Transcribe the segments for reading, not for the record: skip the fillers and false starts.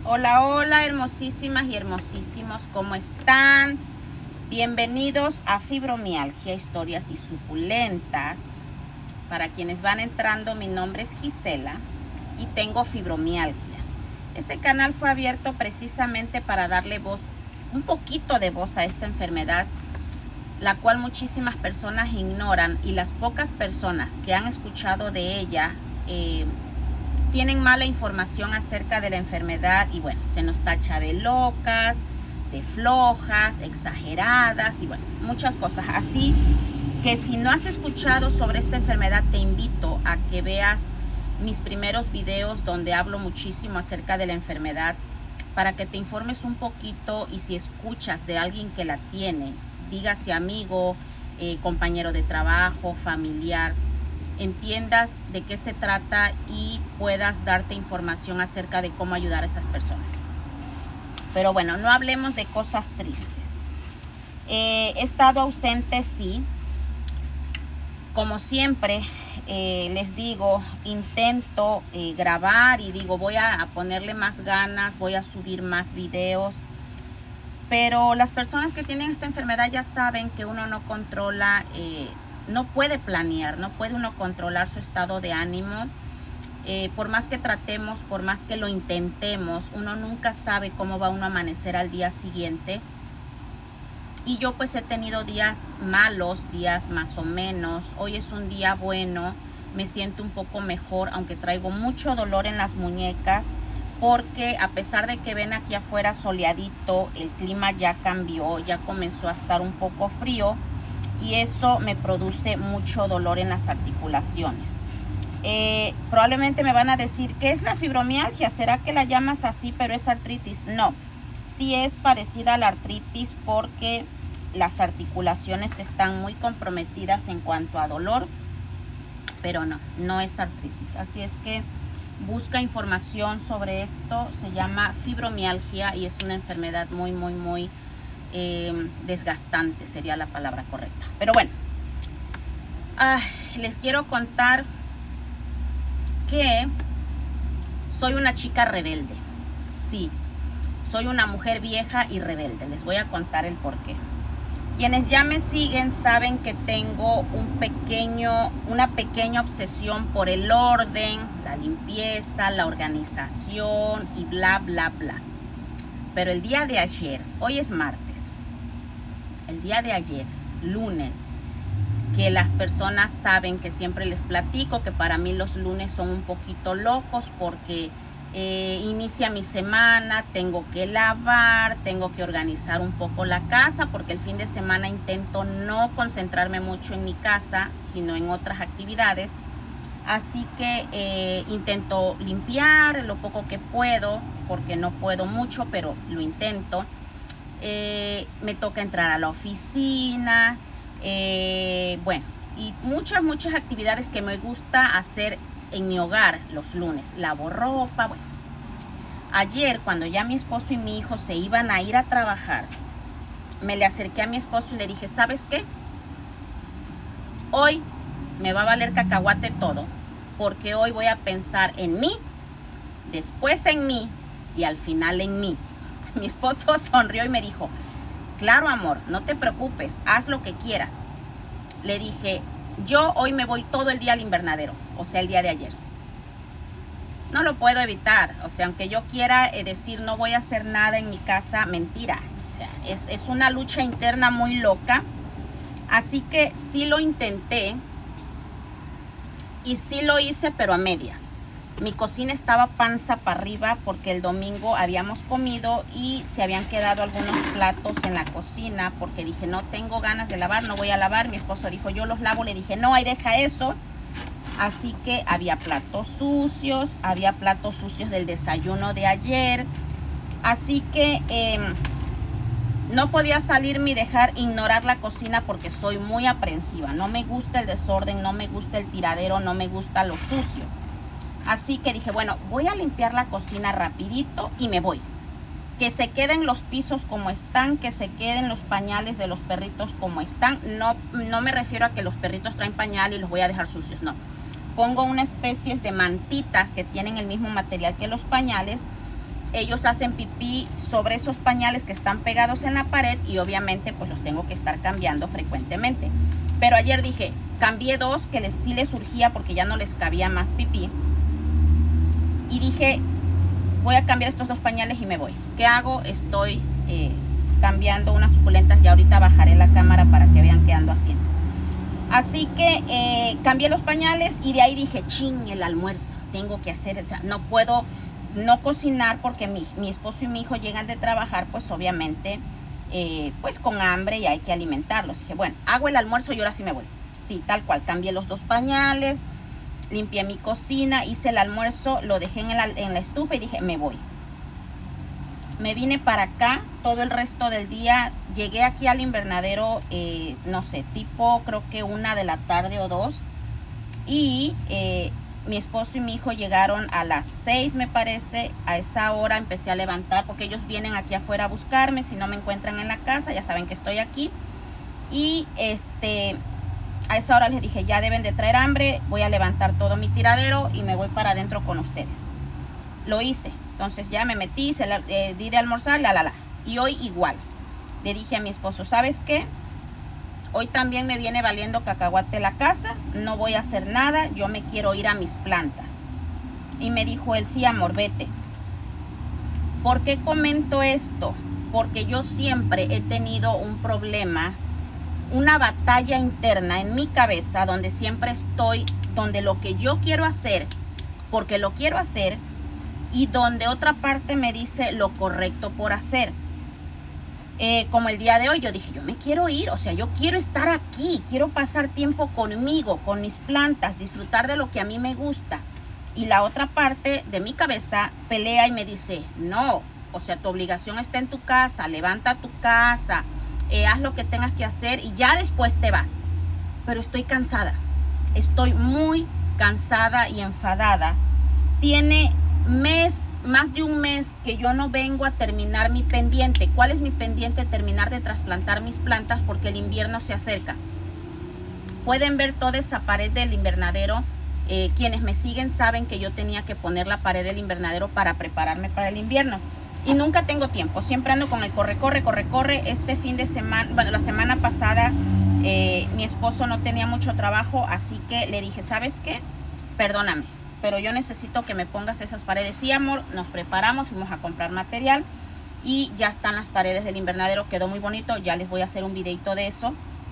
Hola, hola, hermosísimas y hermosísimos, ¿cómo están? Bienvenidos a Fibromialgia, historias y suculentas. Para quienes van entrando, mi nombre es Gisela y tengo fibromialgia. Este canal fue abierto precisamente para darle voz, un poquito de voz a esta enfermedad, la cual muchísimas personas ignoran, y las pocas personas que han escuchado de ella tienen mala información acerca de la enfermedad y bueno, se nos tacha de locas, de flojas, exageradas y bueno, muchas cosas. Así que si no has escuchado sobre esta enfermedad, te invito a que veas mis primeros videos donde hablo muchísimo acerca de la enfermedad, para que te informes un poquito, y si escuchas de alguien que la tiene, dígase amigo, compañero de trabajo, familiar, entiendas de qué se trata y puedas darte información acerca de cómo ayudar a esas personas. Pero bueno, no hablemos de cosas tristes. He estado ausente, sí. Como siempre, les digo, intento grabar y digo, voy a ponerle más ganas, voy a subir más videos. Pero las personas que tienen esta enfermedad ya saben que uno no controla, no puede planear, no puede uno controlar su estado de ánimo. Por más que tratemos, por más que lo intentemos, uno nunca sabe cómo va uno a amanecer al día siguiente. Y yo pues he tenido días malos, días más o menos. Hoy es un día bueno, me siento un poco mejor, aunque traigo mucho dolor en las muñecas, porque a pesar de que ven aquí afuera soleadito, el clima ya cambió, ya comenzó a estar un poco frío, y eso me produce mucho dolor en las articulaciones. Probablemente me van a decir, ¿qué es la fibromialgia? ¿Será que la llamas así pero es artritis? No, sí es parecida a la artritis, porque las articulaciones están muy comprometidas en cuanto a dolor, pero no es artritis. Así es que busca información sobre esto. Se llama fibromialgia y es una enfermedad muy desgastante, sería la palabra correcta. Pero bueno, les quiero contar que soy una chica rebelde. Sí, soy una mujer vieja y rebelde. Les voy a contar el porqué. Quienes ya me siguen saben que tengo una pequeña obsesión por el orden, la limpieza, la organización y bla, bla, bla. Pero el día de ayer, hoy es martes, el día de ayer, lunes, que las personas saben que siempre les platico que para mí los lunes son un poquito locos, porque inicia mi semana, tengo que lavar, tengo que organizar un poco la casa, porque el fin de semana intento no concentrarme mucho en mi casa, sino en otras actividades. Así que intento limpiar lo poco que puedo, porque no puedo mucho, pero lo intento. Me toca entrar a la oficina, bueno, y muchas actividades que me gusta hacer en mi hogar los lunes. Lavo ropa. Bueno, ayer cuando ya mi esposo y mi hijo se iban a ir a trabajar, me le acerqué a mi esposo y le dije, ¿sabes qué? Hoy me va a valer cacahuate todo, porque hoy voy a pensar en mí, después en mí y al final en mí. Mi esposo sonrió y me dijo, claro amor, no te preocupes, haz lo que quieras. Le dije, yo hoy me voy todo el día al invernadero, o sea, el día de ayer. No lo puedo evitar, o sea, aunque yo quiera decir no voy a hacer nada en mi casa, mentira. O sea, es una lucha interna muy loca. Así que sí lo intenté y sí lo hice, pero a medias. Mi cocina estaba panza para arriba porque el domingo habíamos comido y se habían quedado algunos platos en la cocina, porque dije, no tengo ganas de lavar, no voy a lavar. Mi esposo dijo, yo los lavo. Le dije, no, ahí deja eso. Así que había platos sucios del desayuno de ayer. Así que no podía salirme y ignorar la cocina, porque soy muy aprensiva. No me gusta el desorden, no me gusta el tiradero, no me gusta lo sucio. Así que dije, bueno, voy a limpiar la cocina rapidito y me voy. Que se queden los pisos como están, que se queden los pañales de los perritos como están. No me refiero a que los perritos traen pañal y los voy a dejar sucios, no. Pongo una especie de mantitas que tienen el mismo material que los pañales, ellos hacen pipí sobre esos pañales que están pegados en la pared y obviamente pues los tengo que estar cambiando frecuentemente. Pero ayer dije, cambié 2 que sí les surgía porque ya no les cabía más pipí. Y dije, voy a cambiar estos 2 pañales y me voy. ¿Qué hago? Estoy cambiando unas suculentas. Ya ahorita bajaré la cámara para que vean qué ando haciendo. Así que cambié los pañales y de ahí dije, ching, el almuerzo. Tengo que hacer, o sea, no puedo no cocinar porque mi esposo y mi hijo llegan de trabajar, pues obviamente, pues con hambre y hay que alimentarlos. Dije, bueno, hago el almuerzo y ahora sí me voy. Sí, tal cual, cambié los 2 pañales, limpié mi cocina, hice el almuerzo, lo dejé en la estufa y dije, me voy. Me vine para acá todo el resto del día. Llegué aquí al invernadero, no sé, tipo creo que 1 de la tarde o 2. Y mi esposo y mi hijo llegaron a las 6, me parece. A esa hora empecé a levantar porque ellos vienen aquí afuera a buscarme. Si no me encuentran en la casa, ya saben que estoy aquí. Y a esa hora les dije, ya deben de traer hambre. Voy a levantar todo mi tiradero y me voy para adentro con ustedes. Lo hice. Entonces ya me metí, di de almorzar, Y hoy igual. Le dije a mi esposo, ¿sabes qué? Hoy también me viene valiendo cacahuate la casa. No voy a hacer nada. Yo me quiero ir a mis plantas. Y me dijo él, sí, amor, vete. ¿Por qué comento esto? Porque yo siempre he tenido un problema, una batalla interna en mi cabeza, donde siempre estoy, donde lo que yo quiero hacer, porque lo quiero hacer, y donde otra parte me dice lo correcto por hacer. Como el día de hoy, yo dije, yo me quiero ir, o sea, yo quiero estar aquí, quiero pasar tiempo conmigo, con mis plantas, disfrutar de lo que a mí me gusta. Y la otra parte de mi cabeza pelea y me dice, no, o sea, tu obligación está en tu casa, levanta tu casa, haz lo que tengas que hacer y ya después te vas. Pero estoy cansada, estoy muy cansada y enfadada. Tiene más de un mes que yo no vengo a terminar mi pendiente. ¿Cuál es mi pendiente? Terminar de trasplantar mis plantas porque el invierno se acerca. Pueden ver toda esa pared del invernadero. Quienes me siguen saben que yo tenía que poner la pared del invernadero para prepararme para el invierno. Y nunca tengo tiempo. Siempre ando con el corre. Este fin de semana, bueno, la semana pasada, mi esposo no tenía mucho trabajo. Así que le dije, ¿sabes qué? Perdóname, pero yo necesito que me pongas esas paredes. Sí, amor, nos preparamos, fuimos a comprar material y ya están las paredes del invernadero. Quedó muy bonito, ya les voy a hacer un videito de eso.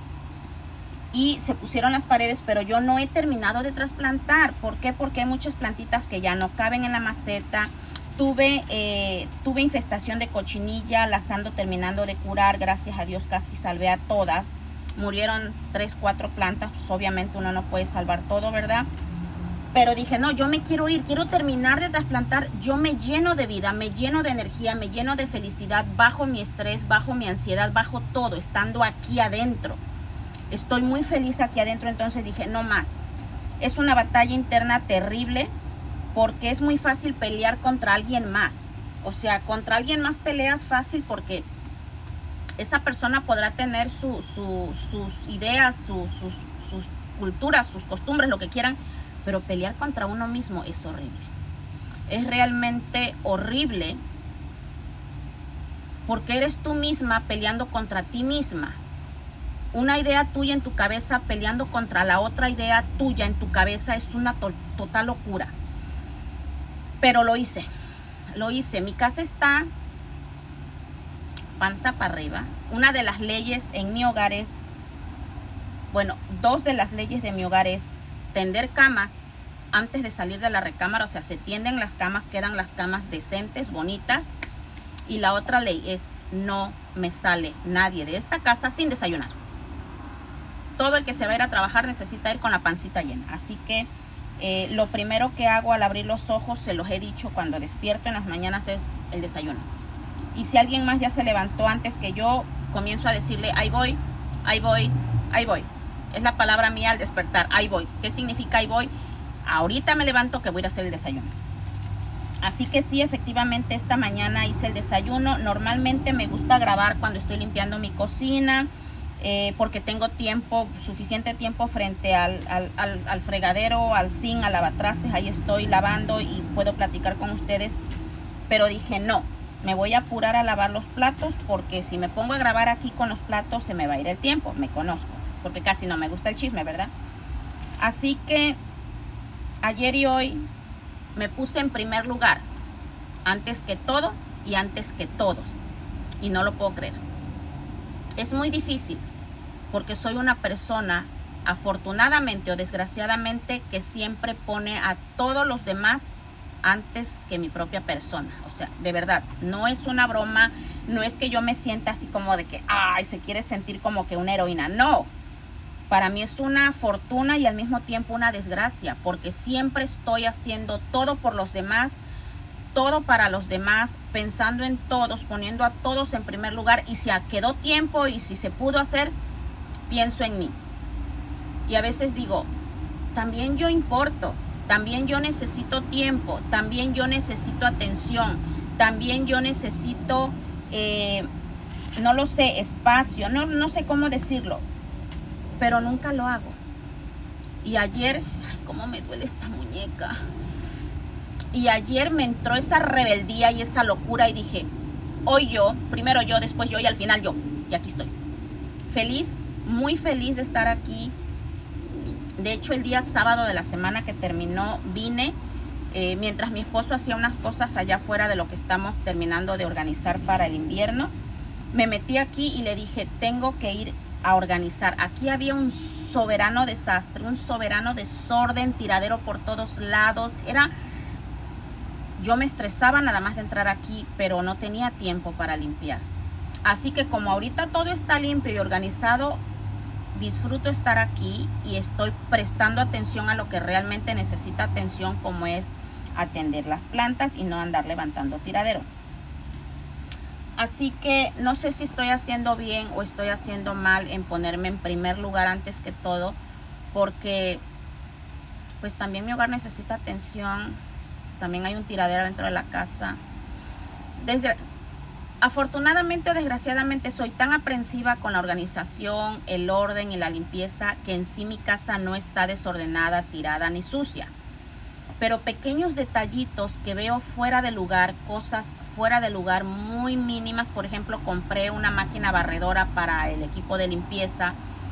Y se pusieron las paredes, pero yo no he terminado de trasplantar. ¿Por qué? Porque hay muchas plantitas que ya no caben en la maceta. Tuve infestación de cochinilla, las ando terminando de curar. Gracias a Dios casi salvé a todas. Murieron 3, 4 plantas, pues obviamente uno no puede salvar todo, ¿verdad? Pero dije, no, yo me quiero ir, quiero terminar de trasplantar. Yo me lleno de vida, me lleno de energía, me lleno de felicidad, bajo mi estrés, bajo mi ansiedad, bajo todo, estando aquí adentro. Estoy muy feliz aquí adentro, entonces dije, no más. Es una batalla interna terrible porque es muy fácil pelear contra alguien más. O sea, contra alguien más peleas fácil porque esa persona podrá tener sus ideas, sus culturas, sus costumbres, lo que quieran. Pero pelear contra uno mismo es horrible. Es realmente horrible porque eres tú misma peleando contra ti misma. Una idea tuya en tu cabeza peleando contra la otra idea tuya en tu cabeza es una total locura. Pero lo hice. Mi casa está panza para arriba. Una de las leyes en mi hogar es, bueno, 2 de las leyes de mi hogar es tender camas antes de salir de la recámara. O sea, se tienden las camas, quedan las camas decentes, bonitas. Y la otra ley es, no me sale nadie de esta casa sin desayunar. Todo el que se va a ir a trabajar necesita ir con la pancita llena. Así que lo primero que hago al abrir los ojos, se los he dicho cuando despierto en las mañanas, es el desayuno. Y si alguien más ya se levantó antes que yo, comienzo a decirle, ahí voy, ahí voy, ahí voy. Es la palabra mía al despertar, ahí voy. ¿Qué significa ahí voy? Ahorita me levanto que voy a ir a hacer el desayuno. Así que sí, efectivamente esta mañana hice el desayuno. Normalmente me gusta grabar cuando estoy limpiando mi cocina, porque tengo tiempo, suficiente tiempo frente al fregadero, al zinc, al lavatrastes. Ahí estoy lavando y puedo platicar con ustedes. Pero dije, no, me voy a apurar a lavar los platos, porque si me pongo a grabar aquí con los platos se me va a ir el tiempo. Me conozco, porque casi no me gusta el chisme, ¿verdad? Así que ayer y hoy me puse en primer lugar, antes que todo y antes que todos. Y no lo puedo creer. Es muy difícil, porque soy una persona, afortunadamente o desgraciadamente, que siempre pone a todos los demás antes que mi propia persona. O sea, de verdad, no es una broma, no es que yo me sienta así como de que, ay, se quiere sentir como que una heroína. No, para mí es una fortuna y al mismo tiempo una desgracia, porque siempre estoy haciendo todo por los demás, todo para los demás, pensando en todos, poniendo a todos en primer lugar, y si quedó tiempo y si se pudo hacer, pienso en mí. Y a veces digo, también yo importo, también yo necesito tiempo, también yo necesito atención, también yo necesito, no lo sé, espacio, no sé cómo decirlo, pero nunca lo hago. Y ayer, ay, cómo me duele esta muñeca. Y ayer me entró esa rebeldía y esa locura y dije, hoy yo, primero yo, después yo y al final yo. Y aquí estoy. Feliz, muy feliz de estar aquí. De hecho, el día sábado de la semana que terminó, vine mientras mi esposo hacía unas cosas allá afuera de lo que estamos terminando de organizar para el invierno. Me metí aquí y le dije, tengo que ir a organizar. Aquí había un soberano desastre, un soberano desorden, tiradero por todos lados. Yo me estresaba nada más de entrar aquí, pero no tenía tiempo para limpiar. Así que como ahorita todo está limpio y organizado, disfruto estar aquí y estoy prestando atención a lo que realmente necesita atención, como es atender las plantas y no andar levantando tiradero. Así que no sé si estoy haciendo bien o estoy haciendo mal en ponerme en primer lugar antes que todo, porque pues también mi hogar necesita atención. También hay un tiradero dentro de la casa. Afortunadamente o desgraciadamente soy tan aprensiva con la organización, el orden y la limpieza, que en sí mi casa no está desordenada, tirada ni sucia. Pero pequeños detallitos que veo fuera de lugar, cosas fuera de lugar muy mínimas. Por ejemplo, compré una máquina barredora para el equipo de limpieza.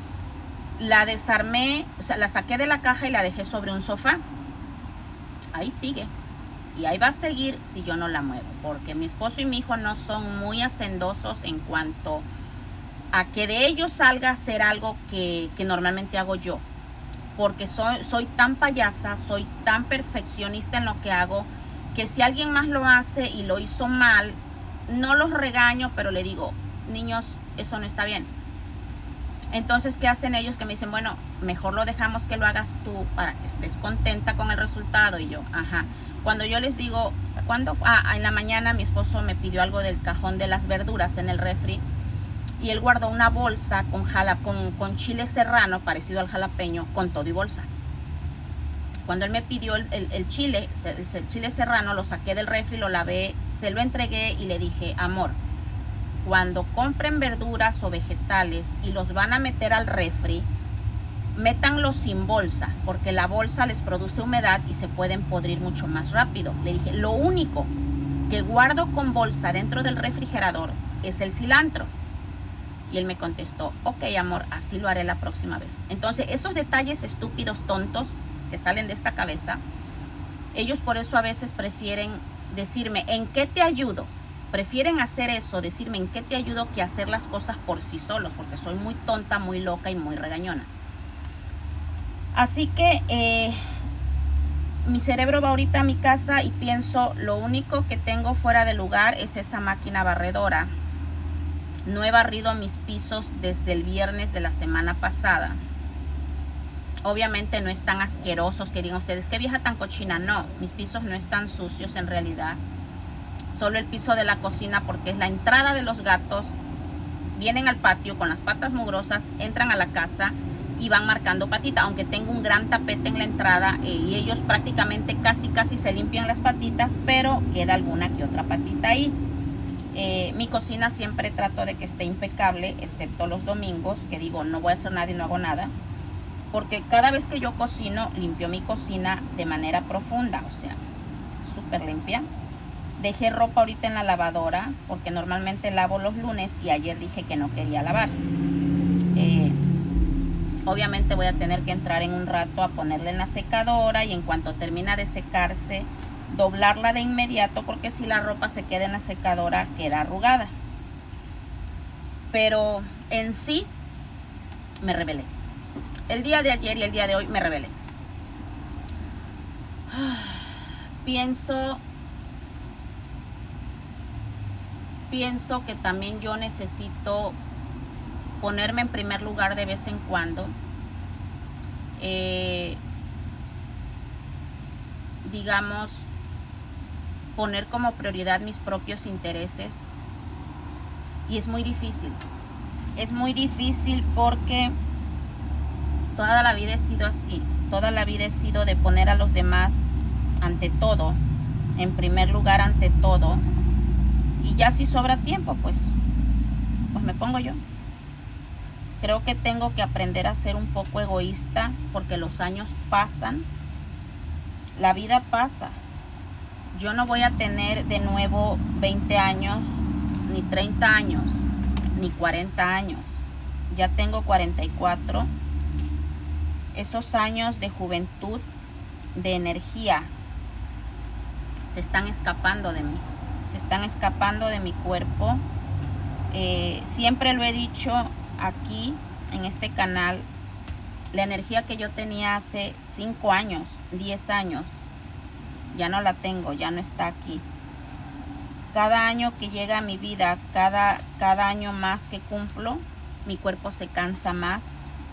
La desarmé, o sea, la saqué de la caja y la dejé sobre un sofá. Ahí sigue. Y ahí va a seguir si yo no la muevo, porque mi esposo y mi hijo no son muy hacendosos en cuanto a que de ellos salga a hacer algo que normalmente hago yo. Porque soy tan payasa, soy tan perfeccionista en lo que hago, que si alguien más lo hace y lo hizo mal, no los regaño, pero le digo, niños, eso no está bien. Entonces, ¿qué hacen ellos? Que me dicen, bueno, mejor lo dejamos que lo hagas tú para que estés contenta con el resultado. Y yo, ajá. Cuando yo les digo, en la mañana mi esposo me pidió algo del cajón de las verduras en el refri, y él guardó una bolsa con chile serrano, parecido al jalapeño, con todo y bolsa. Cuando él me pidió el chile serrano, lo saqué del refri, lo lavé, se lo entregué y le dije, amor, cuando compren verduras o vegetales y los van a meter al refri, métanlos sin bolsa, porque la bolsa les produce humedad y se pueden podrir mucho más rápido. Le dije, lo único que guardo con bolsa dentro del refrigerador es el cilantro. Y él me contestó, ok, amor, así lo haré la próxima vez. Entonces, esos detalles estúpidos, tontos, que salen de esta cabeza, ellos por eso a veces prefieren decirme, ¿en qué te ayudo? Prefieren hacer eso, decirme en qué te ayudo, que hacer las cosas por sí solos, porque soy muy tonta, muy loca y muy regañona. Así que mi cerebro va ahorita a mi casa y pienso, lo único que tengo fuera de lugar es esa máquina barredora. No he barrido mis pisos desde el viernes de la semana pasada. Obviamente no están asquerosos, que digan ustedes, ¿qué vieja tan cochina? No, mis pisos no están sucios en realidad. Solo el piso de la cocina, porque es la entrada de los gatos. Vienen al patio con las patas mugrosas, entran a la casa y van marcando patita, aunque tengo un gran tapete en la entrada y ellos prácticamente casi se limpian las patitas, pero queda alguna que otra patita ahí. Mi cocina siempre trato de que esté impecable, excepto los domingos, que digo, no voy a hacer nada y no hago nada, porque cada vez que yo cocino, limpio mi cocina de manera profunda, o sea, súper limpia. Dejé ropa ahorita en la lavadora porque normalmente lavo los lunes y ayer dije que no quería lavar. Obviamente voy a tener que entrar en un rato a ponerla en la secadora y en cuanto termina de secarse, doblarla de inmediato porque si la ropa se queda en la secadora queda arrugada. Pero en sí me rebelé. El día de ayer y el día de hoy me rebelé. Pienso que también yo necesito ponerme en primer lugar de vez en cuando. Digamos, poner como prioridad mis propios intereses. Y es muy difícil. Es muy difícil porque toda la vida he sido así. Toda la vida he sido de poner a los demás ante todo, en primer lugar ante todo. Y ya si sobra tiempo, pues me pongo yo. Creo que tengo que aprender a ser un poco egoísta porque los años pasan. La vida pasa. Yo no voy a tener de nuevo 20 años, ni 30 años, ni 40 años. Ya tengo 44. Esos años de juventud, de energía, se están escapando de mí. Se están escapando de mi cuerpo. Siempre lo he dicho aquí en este canal. La energía que yo tenía hace 5 años, 10 años, ya no la tengo, ya no está aquí. Cada año que llega a mi vida, cada año más que cumplo, mi cuerpo se cansa más.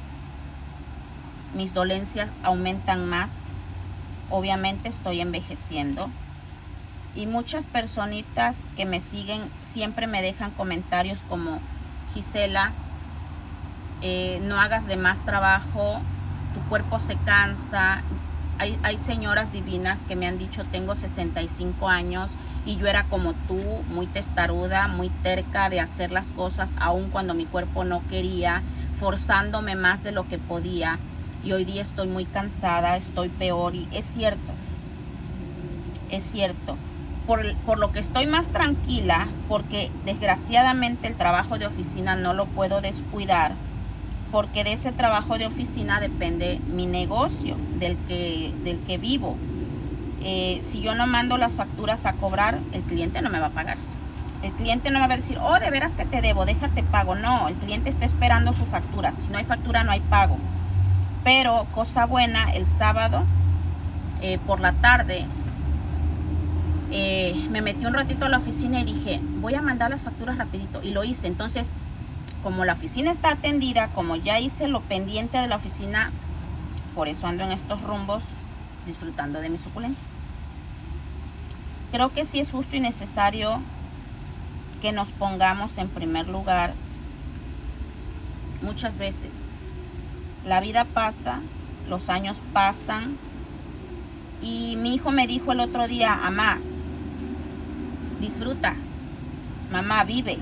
Mis dolencias aumentan más. Obviamente estoy envejeciendo. Y muchas personitas que me siguen siempre me dejan comentarios como: Gisela, no hagas de más trabajo, tu cuerpo se cansa. Hay señoras divinas que me han dicho: tengo 65 años y yo era como tú, muy testaruda, muy terca de hacer las cosas aun cuando mi cuerpo no quería, forzándome más de lo que podía. Y hoy día estoy muy cansada, estoy peor. Y es cierto, es cierto. Por lo que estoy más tranquila, porque desgraciadamente el trabajo de oficina no lo puedo descuidar, porque de ese trabajo de oficina depende mi negocio, del que vivo. Si yo no mando las facturas a cobrar, el cliente no me va a pagar. El cliente no me va a decir: oh, de veras que te debo, déjate pago. No, el cliente está esperando su factura. Si no hay factura, no hay pago. Pero cosa buena, el sábado por la tarde me metí un ratito a la oficina y dije: voy a mandar las facturas rapidito. Y lo hice. Entonces, como la oficina está atendida, como ya hice lo pendiente de la oficina, por eso ando en estos rumbos disfrutando de mis suculentas. Creo que sí es justo y necesario que nos pongamos en primer lugar. Muchas veces la vida pasa, los años pasan, y mi hijo me dijo el otro día: mamá, disfruta, mamá, vive.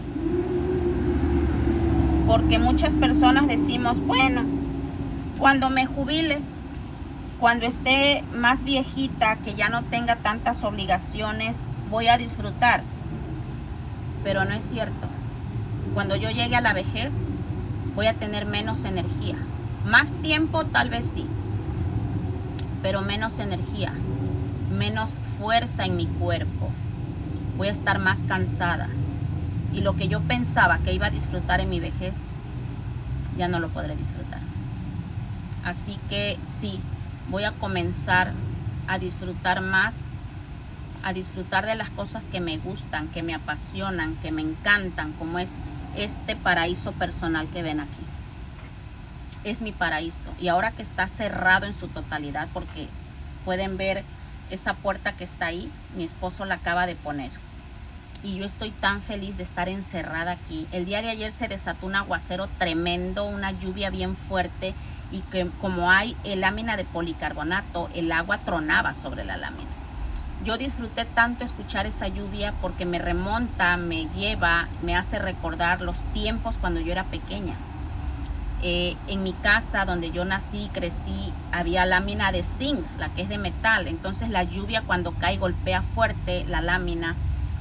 Porque muchas personas decimos: bueno, cuando me jubile, cuando esté más viejita, que ya no tenga tantas obligaciones, voy a disfrutar. Pero no es cierto. Cuando yo llegue a la vejez, voy a tener menos energía. Más tiempo tal vez sí, pero menos energía, menos fuerza en mi cuerpo. Voy a estar más cansada. Y lo que yo pensaba que iba a disfrutar en mi vejez, ya no lo podré disfrutar. Así que sí, voy a comenzar a disfrutar más, a disfrutar de las cosas que me gustan, que me apasionan, que me encantan, como es este paraíso personal que ven aquí. Es mi paraíso. Y ahora que está cerrado en su totalidad, porque pueden ver esa puerta que está ahí, mi esposo la acaba de poner. Y yo estoy tan feliz de estar encerrada aquí. El día de ayer se desató un aguacero tremendo, una lluvia bien fuerte, y que como hay lámina de policarbonato, el agua tronaba sobre la lámina. Yo disfruté tanto escuchar esa lluvia porque me remonta, me lleva, me hace recordar los tiempos cuando yo era pequeña. En mi casa donde yo nací y crecí había lámina de zinc, la que es de metal. Entonces la lluvia cuando cae golpea fuerte la lámina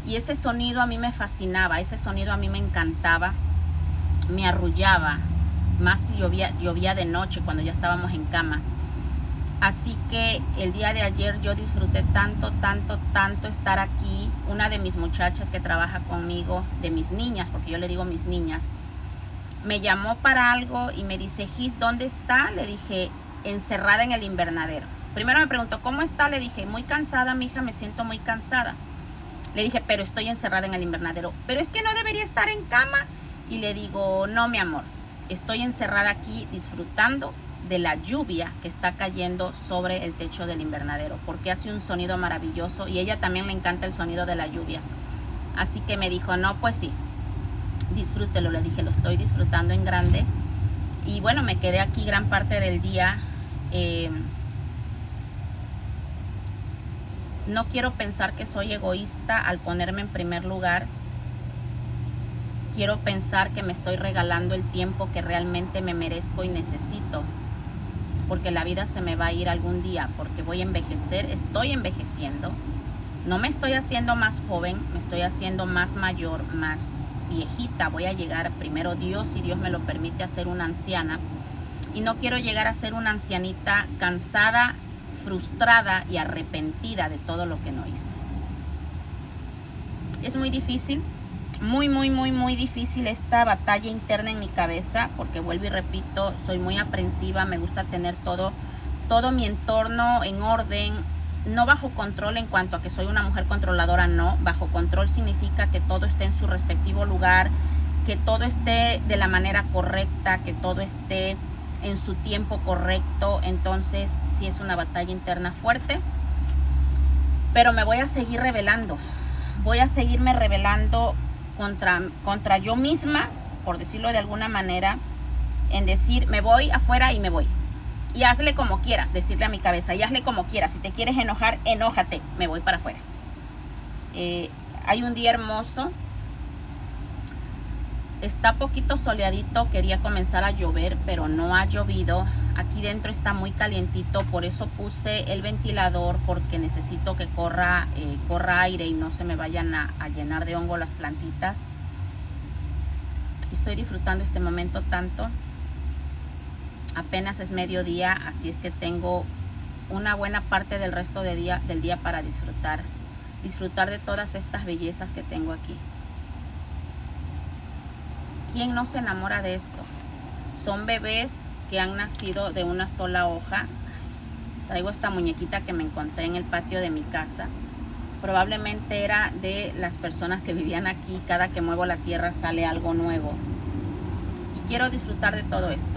Y ese sonido a mí me fascinaba, ese sonido a mí me encantaba, me arrullaba, más si llovía de noche cuando ya estábamos en cama. Así que el día de ayer yo disfruté tanto estar aquí. Una de mis muchachas que trabaja conmigo, de mis niñas, porque yo le digo mis niñas, me llamó para algo y me dice, Gis, ¿dónde está? Le dije, encerrada en el invernadero. Primero me preguntó, ¿cómo está? Le dije, muy cansada, mija, me siento muy cansada. Le dije, pero estoy encerrada en el invernadero. Pero es que no debería estar en cama. Y le digo, no, mi amor, estoy encerrada aquí disfrutando de la lluvia que está cayendo sobre el techo del invernadero, porque hace un sonido maravilloso y a ella también le encanta el sonido de la lluvia. Así que me dijo, no, pues sí, disfrútelo. Le dije, lo estoy disfrutando en grande. Y bueno, me quedé aquí gran parte del día. No quiero pensar que soy egoísta al ponerme en primer lugar. Quiero pensar que me estoy regalando el tiempo que realmente me merezco y necesito, porque la vida se me va a ir algún día, porque voy a envejecer, estoy envejeciendo. No me estoy haciendo más joven, me estoy haciendo más mayor, más viejita. Voy a llegar, primero Dios, si Dios me lo permite, a ser una anciana. Y no quiero llegar a ser una ancianita cansada, frustrada y arrepentida de todo lo que no hice. Es muy difícil, muy difícil esta batalla interna en mi cabeza, porque vuelvo y repito, soy muy aprensiva, me gusta tener todo mi entorno en orden, no bajo control en cuanto a que soy una mujer controladora, no. Bajo control significa que todo esté en su respectivo lugar, que todo esté de la manera correcta, que todo esté en su tiempo correcto. Entonces sí es una batalla interna fuerte, pero me voy a seguir rebelando, voy a seguirme rebelando contra yo misma, por decirlo de alguna manera, en decir, me voy afuera y me voy. Y hazle como quieras, decirle a mi cabeza, y hazle como quieras. Si te quieres enojar, enójate, me voy para afuera. Hay un día hermoso, está poquito soleadito, quería comenzar a llover, pero no ha llovido. Aquí dentro está muy calientito, por eso puse el ventilador, porque necesito que corra aire y no se me vayan a llenar de hongo las plantitas. Estoy disfrutando este momento tanto. Apenas es mediodía, así es que tengo una buena parte del resto del día para disfrutar de todas estas bellezas que tengo aquí. ¿Quién no se enamora de esto? Son bebés que han nacido de una sola hoja. Traigo esta muñequita que me encontré en el patio de mi casa. Probablemente era de las personas que vivían aquí. Cada que muevo la tierra sale algo nuevo. Y quiero disfrutar de todo esto.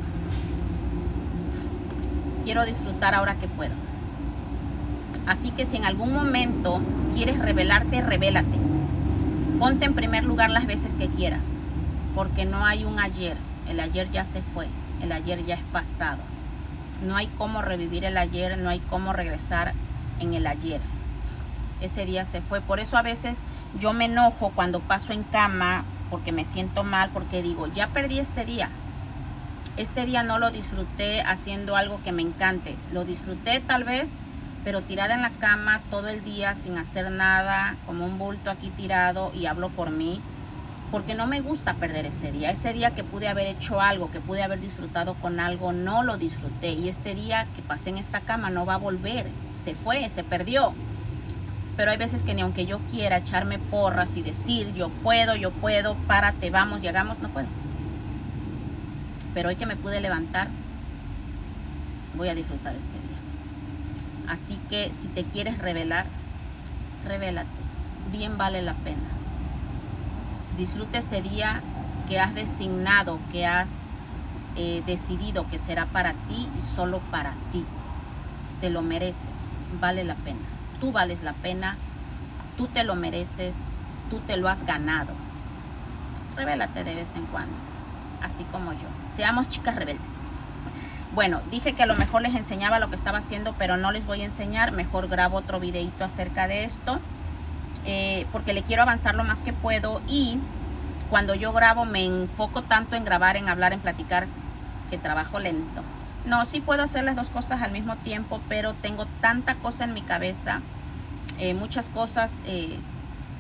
Quiero disfrutar ahora que puedo. Así que si en algún momento quieres rebelarte, rebélate. Ponte en primer lugar las veces que quieras, porque no hay un ayer. El ayer ya se fue, el ayer ya es pasado. No hay cómo revivir el ayer, no hay cómo regresar en el ayer. Ese día se fue. Por eso a veces yo me enojo cuando paso en cama, porque me siento mal, porque digo, ya perdí este día. Este día no lo disfruté haciendo algo que me encante. Lo disfruté tal vez, pero tirada en la cama todo el día sin hacer nada, como un bulto aquí tirado, y hablo por mí, porque no me gusta perder ese día. Ese día que pude haber hecho algo, que pude haber disfrutado con algo, no lo disfruté. Y este día que pasé en esta cama no va a volver. Se fue, se perdió. Pero hay veces que ni aunque yo quiera echarme porras y decir, yo puedo, párate, vamos y hagamos, no puedo. Pero hoy que me pude levantar, voy a disfrutar este día. Así que si te quieres rebelar, rebélate. Bien vale la pena. Disfruta ese día que has designado, que has decidido que será para ti y solo para ti. Te lo mereces, vale la pena. Tú vales la pena, tú te lo mereces, tú te lo has ganado. Rebélate de vez en cuando, así como yo. Seamos chicas rebeldes. Bueno, dije que a lo mejor les enseñaba lo que estaba haciendo, pero no les voy a enseñar. Mejor grabo otro videito acerca de esto, porque le quiero avanzar lo más que puedo. Y cuando yo grabo me enfoco tanto en grabar, en hablar, en platicar, que trabajo lento. No, sí puedo hacer las dos cosas al mismo tiempo, pero tengo tanta cosa en mi cabeza, muchas cosas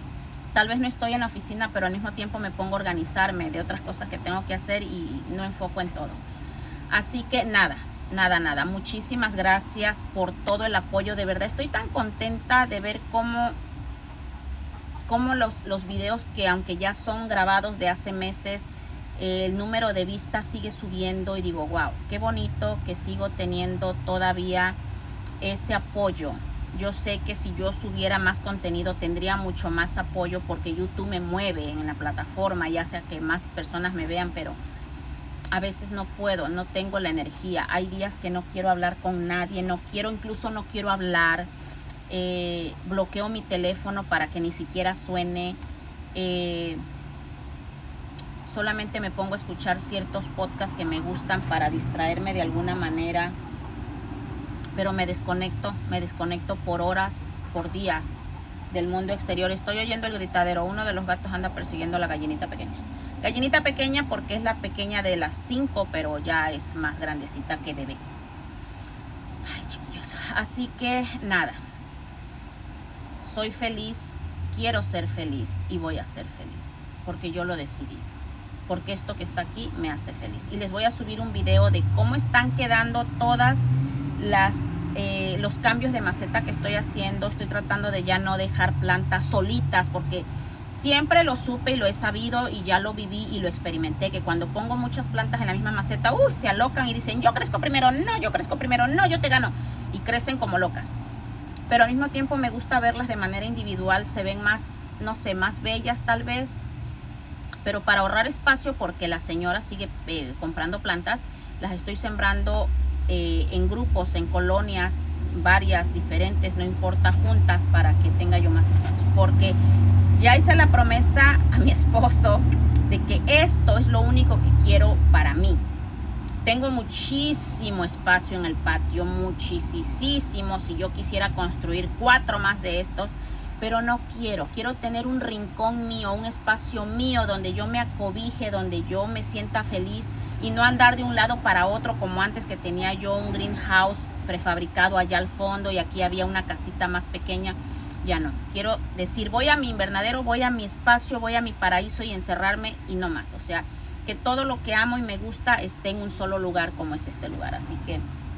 Tal vez no estoy en la oficina, pero al mismo tiempo me pongo a organizarme de otras cosas que tengo que hacer y no enfoco en todo. Así que nada. Muchísimas gracias por todo el apoyo. De verdad estoy tan contenta de ver cómo los videos que aunque ya son grabados de hace meses, el número de vistas sigue subiendo y digo, wow, qué bonito que sigo teniendo todavía ese apoyo. Yo sé que si yo subiera más contenido tendría mucho más apoyo porque YouTube me mueve en la plataforma, ya sea que más personas me vean, pero a veces no puedo, no tengo la energía. Hay días que no quiero hablar con nadie, incluso no quiero hablar. Bloqueo mi teléfono para que ni siquiera suene. Solamente me pongo a escuchar ciertos podcasts que me gustan para distraerme de alguna manera. Pero me desconecto por horas, por días del mundo exterior. Estoy oyendo el gritadero. Uno de los gatos anda persiguiendo a la gallinita pequeña. Gallinita pequeña porque es la pequeña de las 5, pero ya es más grandecita que bebé. Ay, chiquillos. Así que nada. Soy feliz, quiero ser feliz y voy a ser feliz. Porque yo lo decidí. Porque esto que está aquí me hace feliz. Y les voy a subir un video de cómo están quedando todas los cambios de maceta que estoy haciendo. Estoy tratando de ya no dejar plantas solitas porque siempre lo supe y lo he sabido y ya lo viví y lo experimenté, que cuando pongo muchas plantas en la misma maceta, se alocan y dicen, yo crezco primero, no, yo crezco primero, no, yo te gano. Y crecen como locas. Pero al mismo tiempo me gusta verlas de manera individual, se ven más, no sé, más bellas tal vez. Pero para ahorrar espacio, porque la señora sigue comprando plantas, las estoy sembrando en grupos, en colonias, varias, diferentes, no importa, juntas, para que tenga yo más espacio. Porque ya hice la promesa a mi esposo de que esto es lo único que quiero para mí. Tengo muchísimo espacio en el patio, muchísimo. Si yo quisiera construir 4 más de estos, pero no quiero. Quiero tener un rincón mío, un espacio mío donde yo me acobije, donde yo me sienta feliz y no andar de un lado para otro como antes, que tenía yo un greenhouse prefabricado allá al fondo y aquí había una casita más pequeña. Ya no. Quiero decir, voy a mi invernadero, voy a mi espacio, voy a mi paraíso y encerrarme y no más. O sea, que todo lo que amo y me gusta esté en un solo lugar como es este lugar. Así que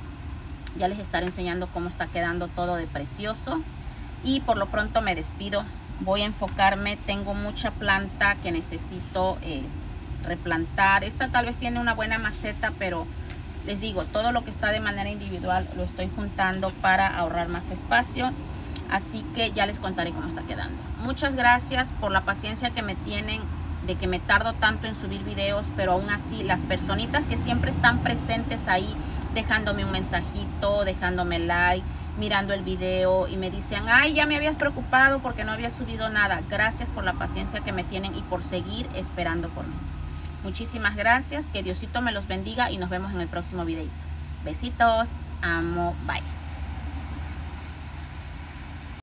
ya les estaré enseñando cómo está quedando todo de precioso. Y por lo pronto me despido. Voy a enfocarme. Tengo mucha planta que necesito replantar. Esta tal vez tiene una buena maceta, pero les digo, todo lo que está de manera individual lo estoy juntando para ahorrar más espacio. Así que ya les contaré cómo está quedando. Muchas gracias por la paciencia que me tienen de que me tardo tanto en subir videos, pero aún así las personitas que siempre están presentes ahí, dejándome un mensajito, dejándome like, mirando el video y me dicen, ay, ya me habías preocupado porque no había subido nada. Gracias por la paciencia que me tienen y por seguir esperando por mí. Muchísimas gracias, que Diosito me los bendiga y nos vemos en el próximo videito. Besitos, amo, bye.